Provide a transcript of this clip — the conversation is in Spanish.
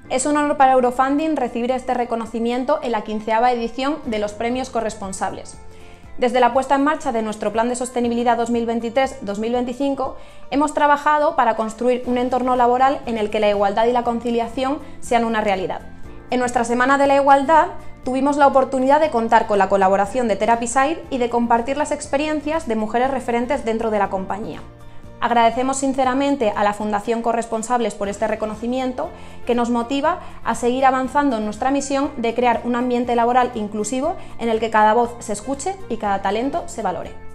Es un honor para Eurofunding recibir este reconocimiento en la 15ª edición de los Premios Corresponsables. Desde la puesta en marcha de nuestro Plan de Sostenibilidad 2023-2025, hemos trabajado para construir un entorno laboral en el que la igualdad y la conciliación sean una realidad. En nuestra Semana de la Igualdad tuvimos la oportunidad de contar con la colaboración de Therapyside y de compartir las experiencias de mujeres referentes dentro de la compañía. Agradecemos sinceramente a la Fundación Corresponsables por este reconocimiento, que nos motiva a seguir avanzando en nuestra misión de crear un ambiente laboral inclusivo en el que cada voz se escuche y cada talento se valore.